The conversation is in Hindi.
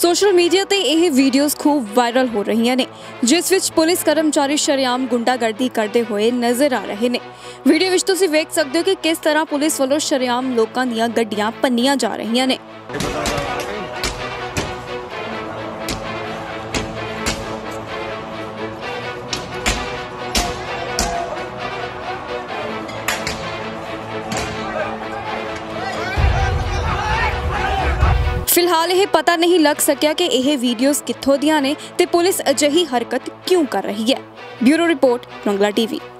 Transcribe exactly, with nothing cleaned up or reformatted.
सोशल मीडिया ते यह वीडियोज़ खूब वायरल हो रही ने, जिस विच पुलिस कर्मचारी शरेआम गुंडागर्दी करते हुए नजर आ रहे हैं। वीडियो विच तुसीं वेख सकते हो कि किस तरह पुलिस वालों शरेआम लोकां दीयां गड्डियां भन्नियां जा रही ने। फिलहाल यह पता नहीं लग सकिया कि यह वीडियोज़ कित्थों दियां ने ते पुलिस अजिही हरकत क्यों कर रही है। Bureau report Rangla TV.